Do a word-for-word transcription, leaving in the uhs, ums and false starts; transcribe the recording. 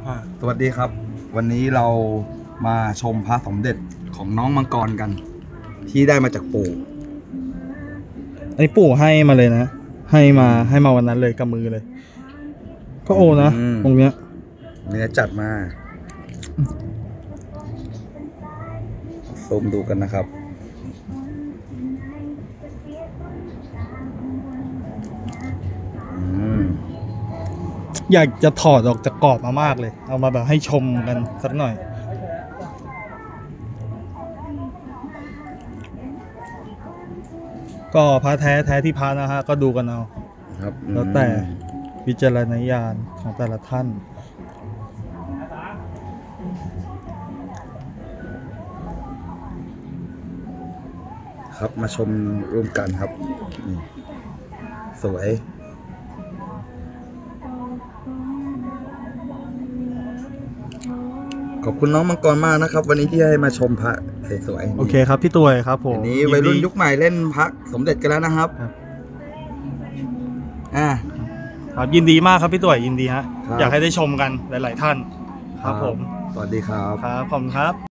สวัสดีครับวันนี้เรามาชมพระสมเด็จของน้องมังกรกันที่ได้มาจากปู่อันนี้ปู่ให้มาเลยนะให้มาให้มาวันนั้นเลยกับมือเลยก็โอนะตรงเนี้ยเนื้อจัดมาซูมดูกันนะครับอยากจะถอดออกจากกรอบมามากเลยเอามาแบบให้ชมกันสักหน่อยก็พระแท้แท้ที่พระนะฮะก็ดูกันเอาครับแล้วแต่วิจารณญาณของแต่ละท่านครับมาชมร่วมกันครับนี่สวยขอบคุณน้องมังกรมากนะครับวันนี้ที่ให้มาชมพระสวยๆโอเคครับพี่ตัวครับผมนี้วัยรุ่นยุคใหม่เล่นพระสมเด็จกันแล้วนะครับอ่าครับยินดีมากครับพี่ตัวยินดีฮะอยากให้ได้ชมกันหลายๆท่านครับผมสวัสดีครับครับขอบคุณครับ